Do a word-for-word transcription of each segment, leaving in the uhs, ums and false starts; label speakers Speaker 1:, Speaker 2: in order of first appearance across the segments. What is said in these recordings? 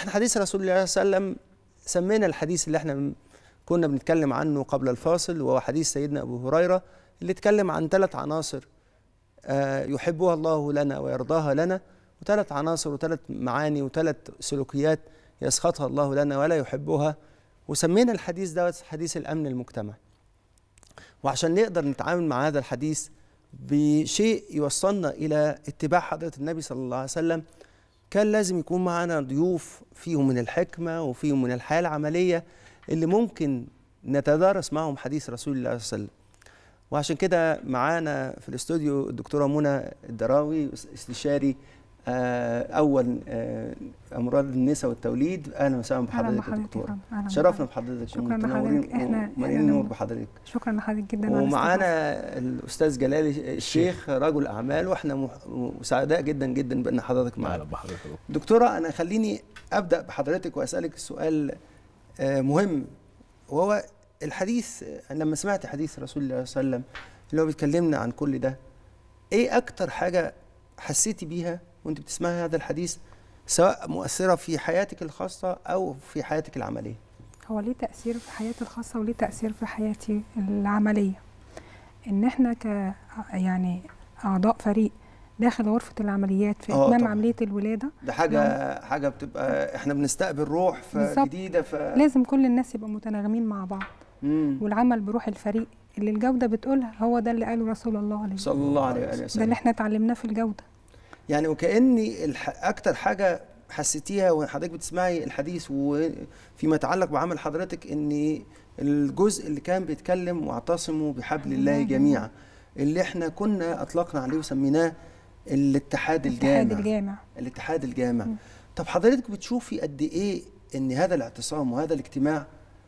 Speaker 1: احنا حديث رسول الله صلى الله عليه وسلم سمينا الحديث اللي احنا كنا بنتكلم عنه قبل الفاصل، وهو حديث سيدنا أبو هريرة اللي اتكلم عن ثلاث عناصر يحبها الله لنا ويرضاها لنا، وثلاث عناصر وثلاث معاني وثلاث سلوكيات يسخطها الله لنا ولا يحبها، وسمينا الحديث ده حديث الأمن المجتمع. وعشان نقدر نتعامل مع هذا الحديث بشيء يوصلنا إلى اتباع حضرة النبي صلى الله عليه وسلم، كان لازم يكون معنا ضيوف فيهم من الحكمة وفيهم من الحياة العملية اللي ممكن نتدارس معهم حديث رسول الله صلى الله عليه وسلم. وعشان كده معانا في الاستوديو الدكتورة منى الدراوي، استشاري أول أمراض النساء والتوليد. أهلا وسهلا بحضرتك يا دكتورة، شرفنا بحضرتك.
Speaker 2: شكرا لحضرتك،
Speaker 1: احنا مليانين نور بحضرتك.
Speaker 2: شكرا لحضرتك جدا.
Speaker 1: ومعانا الأستاذ جلال الشيخ رجل أعمال، واحنا سعداء جدا جدا بأن حضرتك معانا.
Speaker 3: أهلا بحضرتك
Speaker 1: دكتورة. أنا خليني أبدأ بحضرتك وأسألك السؤال مهم، وهو الحديث. لما سمعت حديث رسول الله صلى الله عليه وسلم اللي هو بيتكلمنا عن كل ده، ايه اكتر حاجة حسيتي بيها وانت بتسمعي هذا الحديث، سواء مؤثرة في حياتك الخاصة او في حياتك العملية؟
Speaker 2: هو ليه تأثير في حياتي الخاصة وليه تأثير في حياتي العملية. ان احنا ك يعني اعضاء فريق داخل غرفة العمليات في اتمام عملية الولادة،
Speaker 1: ده حاجة يعني حاجة بتبقى احنا بنستقبل روح جديدة، ف...
Speaker 2: لازم كل الناس يبقوا متناغمين مع بعض. مم. والعمل بروح الفريق اللي الجودة بتقولها، هو ده اللي قاله رسول الله عليه
Speaker 1: صلى الله عليه وسلم.
Speaker 2: ده اللي احنا اتعلمناه في الجودة.
Speaker 1: يعني وكأني الح... أكتر حاجة حسيتيها وحضرتك بتسمعي الحديث وفيما يتعلق بعمل حضرتك، ان الجزء اللي كان بيتكلم واعتصموا بحبل الله جميعا، اللي احنا كنا اطلقنا عليه وسميناه الاتحاد الجامع.
Speaker 2: الاتحاد الجامع
Speaker 1: الاتحاد الجامع. م. طب حضرتك بتشوفي قد ايه ان هذا الاعتصام وهذا الاجتماع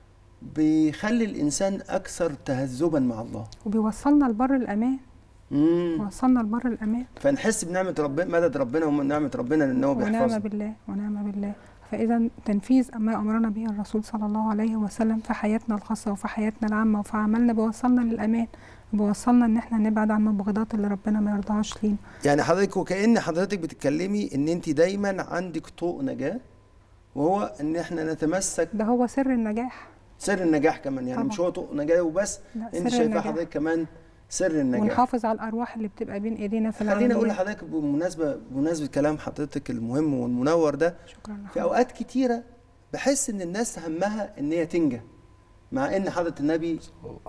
Speaker 1: بيخلي الانسان اكثر تهذبا مع الله،
Speaker 2: وبيوصلنا لبر الامان. امم وصلنا لبر الامان،
Speaker 1: فنحس بنعمه ربنا، مدد ربنا ونعمه ربنا لانه بيحفظنا.
Speaker 2: ونعم بالله ونعم بالله. فاذا تنفيذ ما امرنا به الرسول صلى الله عليه وسلم في حياتنا الخاصه وفي حياتنا العامه وفي عملنا بيوصلنا للامان، بيوصلنا ان احنا نبعد عن المبغضات اللي ربنا ما يرضاهاش لينا.
Speaker 1: يعني حضرتك وكأن حضرتك بتتكلمي ان انت دايما عندك طوق نجاه، وهو ان احنا نتمسك.
Speaker 2: ده هو سر النجاح.
Speaker 1: سر النجاح كمان، يعني طبعا. مش هو طوق نجاه وبس، انت شايفاه حضرتك كمان سر النجاح.
Speaker 2: ونحافظ على الارواح اللي بتبقى بين ايدينا في العملية.
Speaker 1: خليني اقول لحضرتك بمناسبه بمناسبه كلام حضرتك المهم والمنور ده،
Speaker 2: شكرا لحضرتك.
Speaker 1: في اوقات كتيره بحس ان الناس همها ان هي تنجح، مع ان حضره النبي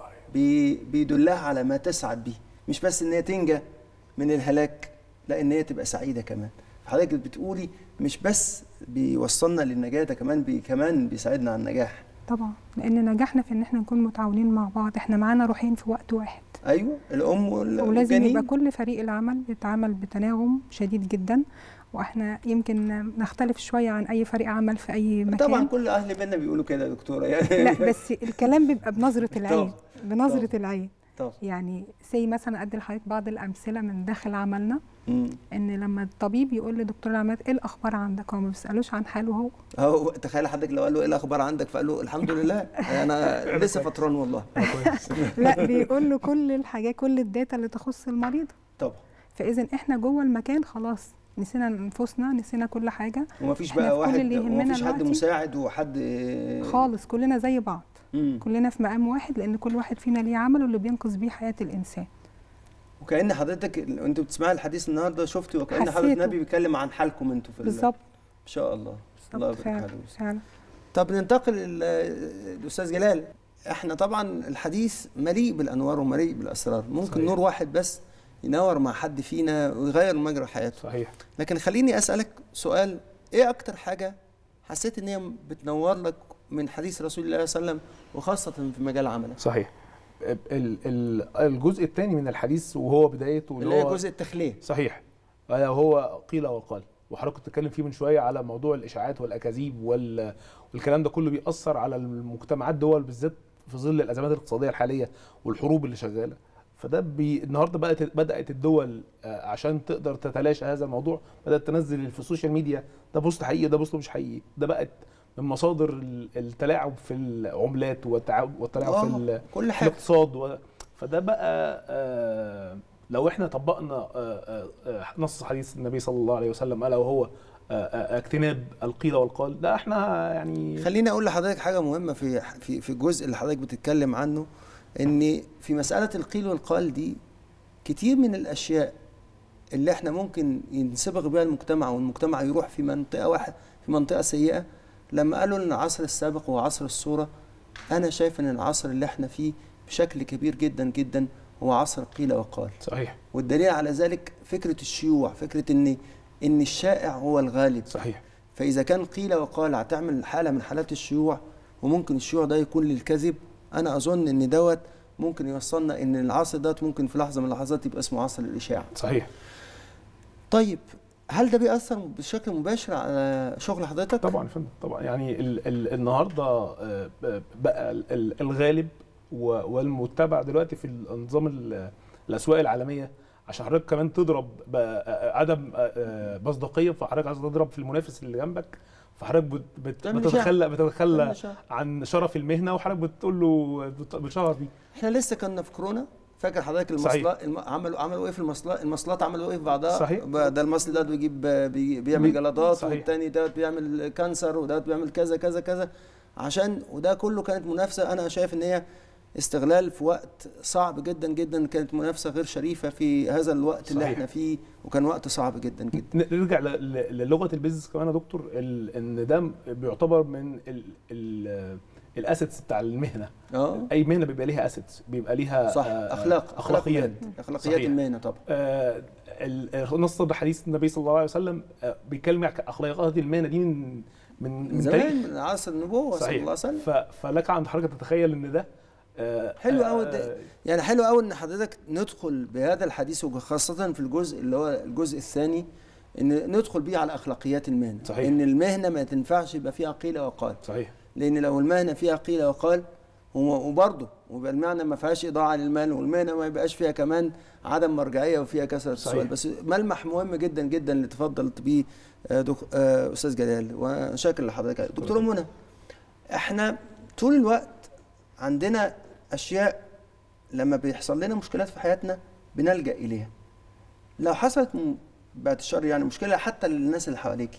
Speaker 1: بي بيدلها على ما تسعد به، مش بس ان هي تنجح من الهلاك، لا ان هي تبقى سعيده كمان. حضرتك بتقولي مش بس بيوصلنا للنجاه، ده كمان بي كمان بيساعدنا على النجاح.
Speaker 2: طبعا، لان نجاحنا في ان احنا نكون متعاونين مع بعض، احنا معانا روحين في وقت واحد.
Speaker 1: ايوه، الام والجنين.
Speaker 2: ولازم يبقى كل فريق العمل بيتعامل بتناغم شديد جدا، واحنا يمكن نختلف شويه عن اي فريق عمل في اي مكان.
Speaker 1: طبعا كل اهل بيتنا بيقولوا كده يا دكتوره يعني.
Speaker 2: لا بس الكلام بيبقى بنظره العين. بنظره طبعا. العين
Speaker 1: طبعا.
Speaker 2: يعني سي مثلا ادي لحضرتك بعض الامثله من داخل عملنا. مم. ان لما الطبيب يقول لدكتور العمليات ايه الاخبار عندك، هو ما بيسالوش عن حاله هو.
Speaker 1: اهو تخيل حضرتك لو قال له ايه الاخبار عندك فقال له الحمد لله انا لسه فطران والله.
Speaker 2: لا، بيقول له كل الحاجات، كل الداتا اللي تخص المريض.
Speaker 1: طبعا.
Speaker 2: فاذا احنا جوه المكان خلاص نسينا انفسنا، نسينا كل حاجه،
Speaker 1: ومفيش بقى واحد ومفيش حد مساعد وحد
Speaker 2: خالص، كلنا زي بعض. مم. كلنا في مقام واحد، لان كل واحد فينا ليه عمله اللي بينقذ بيه حياه الانسان.
Speaker 1: وكأن حضرتك انت بتسمعي الحديث النهارده شفتي وكأن حضرتك النبي بيتكلم عن حالكم انتوا في
Speaker 2: بالظبط.
Speaker 1: ان شاء الله. الله يبارك
Speaker 2: فعلا. فعلا.
Speaker 1: طب ننتقل للاستاذ جلال. احنا طبعا الحديث مليء بالانوار ومليء بالاسرار، ممكن صحيح. نور واحد بس ينور مع حد فينا ويغير مجرى حياته.
Speaker 3: صحيح.
Speaker 1: لكن خليني اسالك سؤال، ايه اكتر حاجه حسيت ان هي بتنور لك من حديث رسول الله صلى الله عليه وسلم وخاصه في مجال عملك؟
Speaker 3: صحيح. الجزء الثاني من الحديث وهو بدايته
Speaker 1: اللي هي جزء التخليه.
Speaker 3: صحيح. هو قيل وقال، وحضرتك كنت بتتكلم فيه من شويه على موضوع الاشاعات والاكاذيب والكلام ده كله بيأثر على المجتمعات دول بالذات في ظل الازمات الاقتصاديه الحاليه والحروب اللي شغاله. فده بي... النهارده بقت بدات الدول عشان تقدر تتلاشى هذا الموضوع بدات تنزل في السوشيال ميديا ده بوست حقيقي ده بوست مش حقيقي. ده بقت من مصادر التلاعب في العملات والتلاعب في
Speaker 1: كل حاجة.
Speaker 3: الاقتصاد و... فده بقى آه لو احنا طبقنا آه آه نص حديث النبي صلى الله عليه وسلم الا وهو اجتناب القيل والقال. ده احنا يعني
Speaker 1: خليني اقول لحضرتك حاجه مهمه في في في الجزء اللي حضرتك بتتكلم عنه، ان في مساله القيل والقال دي كتير من الاشياء اللي احنا ممكن ينسبغ بها المجتمع والمجتمع يروح في منطقه واحده في منطقه سيئه. لما قالوا ان العصر السابق هو عصر الصوره، انا شايف ان العصر اللي احنا فيه بشكل كبير جدا جدا هو عصر قيل وقال.
Speaker 3: صحيح.
Speaker 1: والدليل على ذلك فكره الشيوع، فكره ان ان الشائع هو الغالب.
Speaker 3: صحيح.
Speaker 1: فاذا كان قيل وقال هتعمل حاله من حالات الشيوع، وممكن الشيوع ده يكون للكذب، انا اظن ان دوت ممكن يوصلنا ان العصر دوت ممكن في لحظه من اللحظات يبقى اسمه عصر الاشاعه.
Speaker 3: صحيح.
Speaker 1: طيب هل ده بيأثر بشكل مباشر على شغل حضرتك؟
Speaker 3: طبعا يا فندم، طبعا. يعني ال ال النهارده بقى ال الغالب والمتبع دلوقتي في النظام الاسواق العالميه، عشان حضرتك كمان تضرب عدم مصداقيه، فحضرتك عايز تضرب في المنافس اللي جنبك، فحضرتك بتتخلى بتتخلى عن شرف المهنه، وحضرتك بتقول له بتشهر بيه.
Speaker 1: احنا لسه كنا في كورونا، فاكر حضرتك المصلات الم... عملوا عملوا ايه في المصلات؟ المصلات عملوا ايه في بعضها؟
Speaker 3: صحيح.
Speaker 1: ده المصل ده بيجيب بي... بيعمل جلطات،
Speaker 3: صحيح.
Speaker 1: والتاني ده بيعمل كانسر، وده بيعمل كذا كذا كذا، عشان وده كله كانت منافسه. انا شايف ان هي استغلال في وقت صعب جدا جدا، كانت منافسه غير شريفه في هذا الوقت. صحيح. اللي احنا فيه، وكان وقت صعب جدا جدا.
Speaker 3: نرجع للغه البيزنس كمان يا دكتور، ان ده بيعتبر من ال ال الاسيتس بتاع المهنه.
Speaker 1: اه
Speaker 3: اي مهنه بيبقى ليها اسيتس، بيبقى ليها
Speaker 1: صح. اخلاق
Speaker 3: اخلاقيات
Speaker 1: اخلاقيات المهنه طبعا.
Speaker 3: آه نص حديث النبي صلى الله عليه وسلم آه بيتكلم عن اخلاقيات المهنه دي من من
Speaker 1: من زمان، من عصر النبوه صلى الله عليه وسلم.
Speaker 3: فلك عند حضرتك تتخيل ان ده آه
Speaker 1: حلو قوي. آه يعني حلو قوي ان حضرتك ندخل بهذا الحديث، وخاصه في الجزء اللي هو الجزء الثاني، ان ندخل بيه على اخلاقيات المهنه.
Speaker 3: صحيح.
Speaker 1: ان المهنه ما تنفعش يبقى فيها قيل وقال.
Speaker 3: صحيح.
Speaker 1: لان لو المهنه فيها قيل وقال، وبرضه ويبقى المعنى ما فيهاش اضاعه للمال، والمهنه ما يبقاش فيها كمان عدم مرجعيه وفيها كثره السؤال. بس ملمح مهم جدا جدا اللي تفضلت بيه استاذ جلال، وشاكر لحضرتك. دكتوره منى، احنا طول الوقت عندنا اشياء لما بيحصل لنا مشكلات في حياتنا بنلجا اليها. لو حصلت بعد الشر يعني مشكله حتى للناس اللي حواليكي،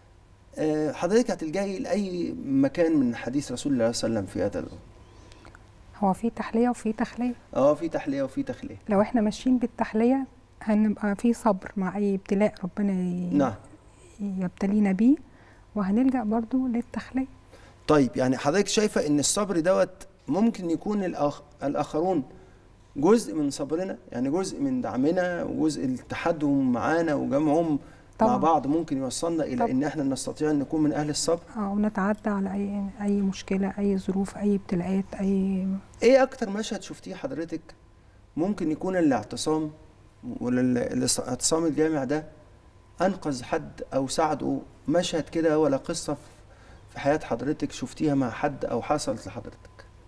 Speaker 1: حضرتك هتلجئي لاي مكان من حديث رسول الله صلى الله عليه وسلم في هذا الأمر؟
Speaker 2: هو في تحليه وفي تخليه.
Speaker 1: اه في تحليه وفي تخليه.
Speaker 2: لو احنا ماشيين بالتحليه هنبقى في صبر مع اي ابتلاء ربنا ي...
Speaker 1: نعم
Speaker 2: يبتلينا بيه، وهنلجأ برضو للتخليه.
Speaker 1: طيب يعني حضرتك شايفه ان الصبر دوت ممكن يكون الآخ... الاخرون جزء من صبرنا، يعني جزء من دعمنا وجزء التحدهم معانا وجمعهم طبعا مع بعض ممكن يوصلنا الى طبعا ان احنا نستطيع ان نكون من اهل الصبر.
Speaker 2: اه ونتعدى على اي اي مشكله، اي ظروف، اي ابتلاءات، اي.
Speaker 1: ايه اكتر مشهد شفتيه حضرتك ممكن يكون الاعتصام والاعتصام الجامع ده انقذ حد او ساعده؟ مشهد كده ولا قصه في حياه حضرتك شفتيها مع حد او حصلت لحضرتك؟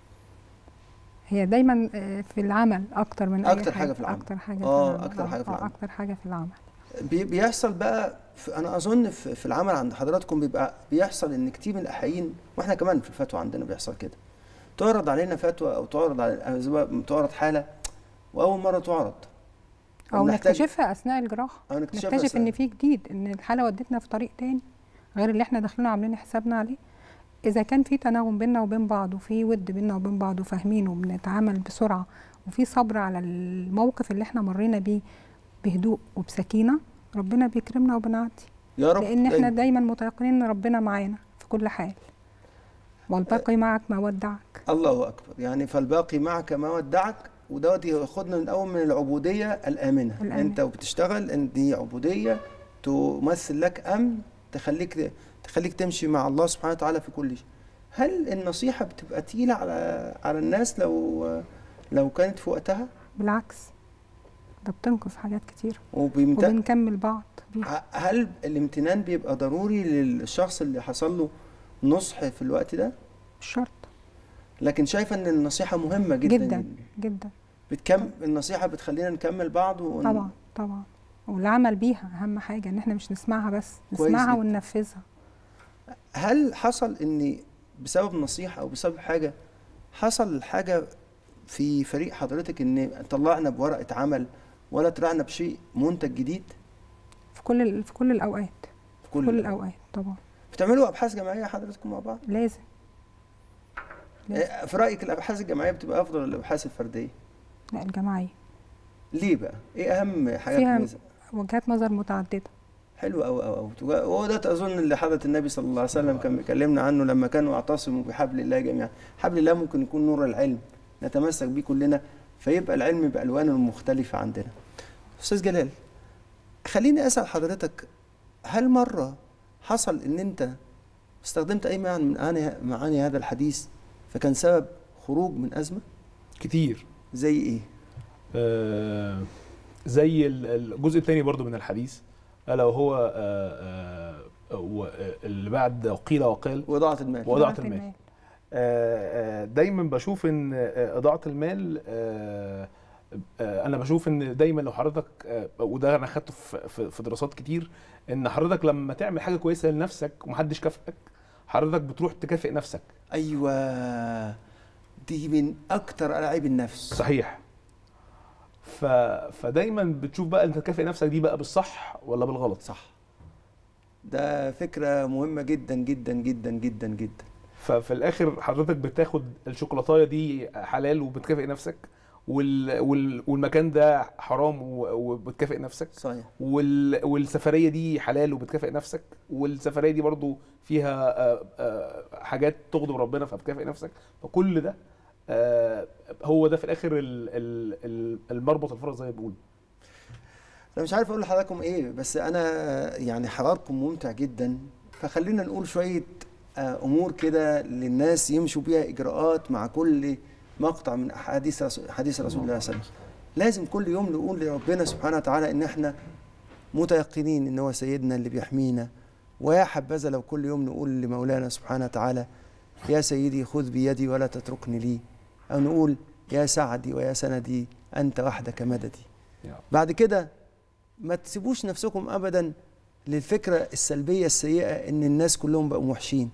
Speaker 2: هي دايما في العمل اكتر من
Speaker 1: اكتر
Speaker 2: اي
Speaker 1: حاجه في العمل.
Speaker 2: اكتر حاجه
Speaker 1: اه
Speaker 2: في
Speaker 1: اكتر حاجه في العمل.
Speaker 2: اكتر حاجه في العمل
Speaker 1: بيحصل بقى في، انا اظن في, في العمل عند حضراتكم بيبقى بيحصل ان كتير من الاحيين، واحنا كمان في الفتوى عندنا بيحصل كده، تعرض علينا فتوى او تعرض على تعرض حاله، واول مره تعرض
Speaker 2: او نكتشفها اثناء الجراحه، نكتشف ان في جديد، ان الحاله ودتنا في طريق تاني غير اللي احنا داخلين عاملين حسابنا عليه. اذا كان في تناغم بيننا وبين بعض، وفي ود بيننا وبين بعض، وفاهمين وبنتعامل بسرعه، وفي صبر على الموقف اللي احنا مرينا بيه بهدوء وبسكينه، ربنا بيكرمنا وبنعدي
Speaker 1: يا رب.
Speaker 2: لان احنا دايما متيقنين ان ربنا معانا في كل حال. والباقي معك ما ودعك.
Speaker 1: الله اكبر. يعني فالباقي معك ما ودعك، ودوت ياخدنا من اول من العبوديه الامنه. الأمن. انت وبتشتغل ان دي عبوديه تمثل لك امن، تخليك تخليك تمشي مع الله سبحانه وتعالى في كل شيء. هل النصيحه بتبقى تقيله على على الناس لو لو كانت في وقتها؟
Speaker 2: بالعكس، ده بتنقذ حاجات كتير
Speaker 1: وبيمت...
Speaker 2: وبنكمل بعض بيها.
Speaker 1: هل الامتنان بيبقى ضروري للشخص اللي حصل له نصح في الوقت ده؟
Speaker 2: مش شرط،
Speaker 1: لكن شايفه ان النصيحه مهمه جدا
Speaker 2: جدا جدا.
Speaker 1: بتكم النصيحه بتخلينا نكمل بعض ون...
Speaker 2: طبعا طبعا، والعمل بيها اهم حاجه، ان احنا مش نسمعها بس، نسمعها وننفذها.
Speaker 1: هل حصل ان بسبب نصيحه او بسبب حاجه حصل حاجه في فريق حضرتك ان طلعنا بورقه عمل ولا طلعنا بشيء منتج جديد؟
Speaker 2: في كل في كل الاوقات.
Speaker 1: في كل,
Speaker 2: كل الاوقات طبعا.
Speaker 1: بتعملوا ابحاث جماعيه حضراتكم مع بعض؟
Speaker 2: لازم.
Speaker 1: لازم. في رايك الابحاث الجماعيه بتبقى افضل ولا الابحاث الفرديه؟
Speaker 2: لا الجماعيه.
Speaker 1: ليه بقى؟ ايه اهم حاجات
Speaker 2: فيها
Speaker 1: ميزة؟
Speaker 2: وجهات نظر متعدده.
Speaker 1: حلو قوي قوي قوي. وهو ده اظن اللي حضرة النبي صلى الله عليه وسلم كان بيكلمنا عنه لما كانوا اعتصموا بحبل الله جميعا. حبل الله ممكن يكون نور العلم نتمسك بيه كلنا، فيبقى العلم بالوانه المختلفه عندنا. استاذ جلال، خليني اسال حضرتك، هل مره حصل ان انت استخدمت اي معنى من معاني معاني هذا الحديث فكان سبب خروج من ازمه؟
Speaker 3: كتير.
Speaker 1: زي ايه؟
Speaker 3: آه زي الجزء الثاني برضو من الحديث، الا وهو آه آه اللي بعد قيل وقال،
Speaker 1: وإضاعة المال.
Speaker 3: وإضاعة المال. آه دايما بشوف ان إضاعة المال، آه آه انا بشوف ان دايما لو حضرتك، آه وده انا خدته في, في دراسات كتير، ان حضرتك لما تعمل حاجه كويسه لنفسك ومحدش كافئك، حضرتك بتروح تكافئ نفسك.
Speaker 1: ايوه، دي من اكتر العاب النفس.
Speaker 3: صحيح. ف... فدايما بتشوف بقى انت تكافئ نفسك دي بقى بالصح ولا بالغلط.
Speaker 1: صح. ده فكره مهمه جدا جدا جدا جدا جدا.
Speaker 3: ففي الاخر حضرتك بتاخد الشوكولاتايه دي حلال وبتكافئ نفسك، وال... وال... والمكان ده حرام وبتكافئ نفسك.
Speaker 1: صحيح.
Speaker 3: وال... والسفريه دي حلال وبتكافئ نفسك، والسفريه دي برضو فيها حاجات تغضب ربنا فبتكافئ نفسك. فكل ده هو ده في الاخر المربط الفرس زي ما بيقولوا.
Speaker 1: انا مش عارف اقول لحضراتكم ايه، بس انا يعني حواركم ممتع جدا، فخلينا نقول شويه امور كده للناس يمشوا بيها اجراءات مع كل مقطع من احاديث رسول حديث رسول الله صلى الله عليه وسلم. لازم كل يوم نقول لربنا سبحانه وتعالى ان احنا متيقنين ان هو سيدنا اللي بيحمينا، ويا حبذا لو كل يوم نقول لمولانا سبحانه وتعالى يا سيدي خذ بيدي ولا تتركني لي، او نقول يا سعدي ويا سندي انت وحدك مددي. بعد كده ما تسيبوش نفسكم ابدا للفكره السلبيه السيئه ان الناس كلهم بقوا موحشين.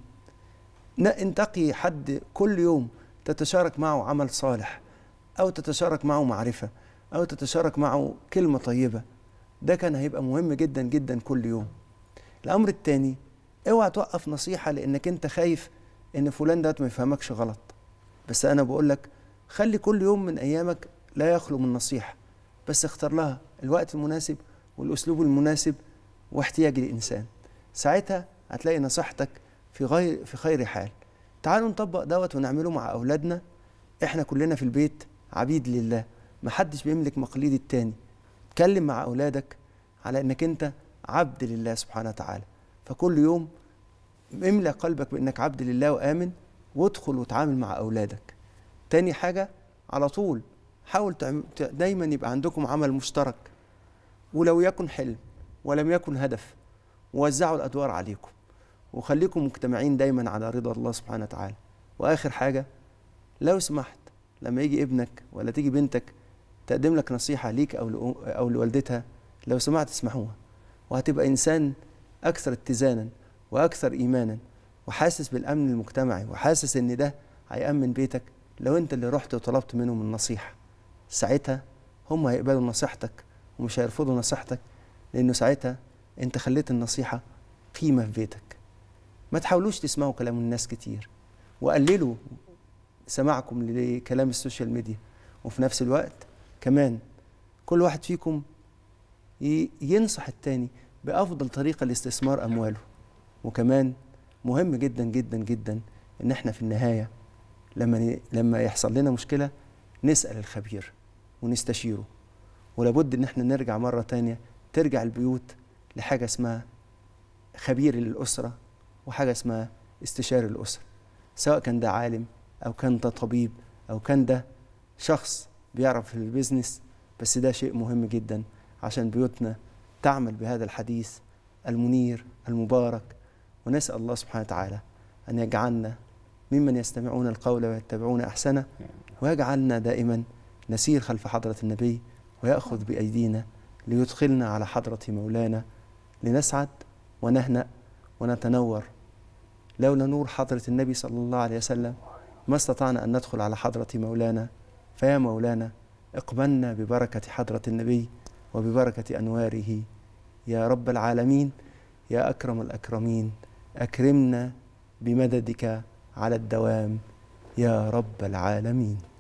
Speaker 1: انتقي حد كل يوم تتشارك معه عمل صالح، او تتشارك معه معرفه، او تتشارك معه كلمه طيبه. ده كان هيبقى مهم جدا جدا كل يوم. الامر الثاني، اوعى توقف نصيحه لانك انت خايف ان فلان ده ما يفهمكش غلط. بس انا بقول لك خلي كل يوم من ايامك لا يخلو من نصيحه، بس اختار لها الوقت المناسب والاسلوب المناسب واحتياج الانسان. ساعتها هتلاقي نصيحتك في غير في خير حال. تعالوا نطبق دوت ونعمله مع اولادنا. احنا كلنا في البيت عبيد لله، محدش بيملك مقاليد التاني. اتكلم مع اولادك على انك انت عبد لله سبحانه وتعالى، فكل يوم املأ قلبك بانك عبد لله وامن، وادخل وتعامل مع اولادك. تاني حاجه، على طول حاول دايما يبقى عندكم عمل مشترك، ولو يكن حلم ولم يكن هدف، ووزعوا الادوار عليكم، وخليكم مجتمعين دايما على رضا الله سبحانه وتعالى. واخر حاجه، لو سمحت لما يجي ابنك ولا تيجي بنتك تقدم لك نصيحه ليك او او لوالدتها، لو سمحت اسمعوها، وهتبقى انسان اكثر اتزانا واكثر ايمانا، وحاسس بالامن المجتمعي، وحاسس ان ده هيامن بيتك لو انت اللي رحت وطلبت منهم النصيحه. ساعتها هم هيقبلوا نصيحتك ومش هيرفضوا نصيحتك، لانه ساعتها انت خليت النصيحه قيمه في بيتك. ما تحاولوش تسمعوا كلام الناس كتير، وقللوا سماعكم لكلام السوشيال ميديا، وفي نفس الوقت كمان كل واحد فيكم ينصح التاني بأفضل طريقة لاستثمار أمواله. وكمان مهم جدا جدا جدا إن احنا في النهاية لما لما يحصل لنا مشكلة نسأل الخبير ونستشيره، ولابد إن احنا نرجع مرة تانية، ترجع البيوت لحاجة اسمها خبير للأسرة وحاجة اسمها استشاري الأسرة، سواء كان ده عالم أو كان ده طبيب أو كان ده شخص بيعرف في البيزنس. بس ده شيء مهم جدا عشان بيوتنا تعمل بهذا الحديث المنير المبارك. ونسأل الله سبحانه وتعالى أن يجعلنا ممن يستمعون القول ويتبعون أحسنه، ويجعلنا دائما نسير خلف حضرة النبي ويأخذ بأيدينا ليدخلنا على حضرة مولانا، لنسعد ونهنأ ونتنور. لولا نور حضرة النبي صلى الله عليه وسلم ما استطعنا أن ندخل على حضرة مولانا. فيا مولانا اقبلنا ببركة حضرة النبي وببركة أنواره يا رب العالمين. يا أكرم الأكرمين أكرمنا بمددك على الدوام يا رب العالمين.